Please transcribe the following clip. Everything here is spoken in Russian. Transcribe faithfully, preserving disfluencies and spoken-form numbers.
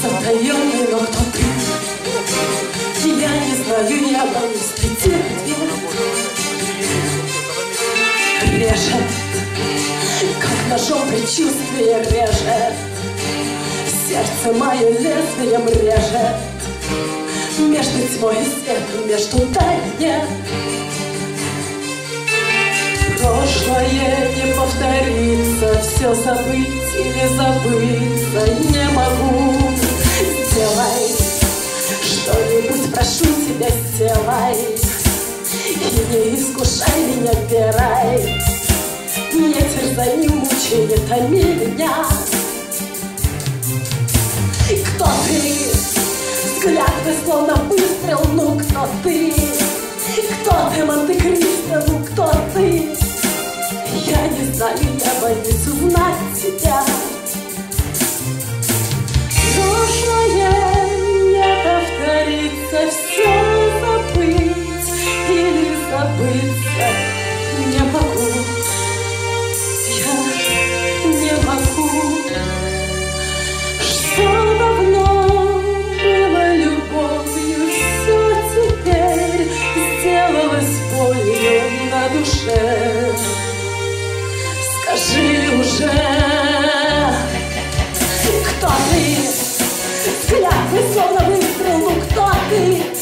затаенный, но кто ты? Я не знаю, я боюсь прийти режет, как ножом предчувствие режет, сердце мое лезвием режет, между тьмой и светом, между да и нет. Прошлое не повторится, все забыть или забыться не могу. Сделай что-нибудь, прошу тебя, сделай, и не искушай меня верой, не терзай, не мучай, не томи меня. Кто ты? Взгляд ты словно выстрел, ну кто ты? Кто ты, Монте-Кристо, ну кто ты? Я не знаю, я боюсь узнать тебя. Прошлое не повторится, все забыть или забыться не могу. Я не могу. Что давно было любовью, все теперь сделалось болью на душе. Скажи уже, кто ты? Взгляд ты словно выстрел, ну кто ты?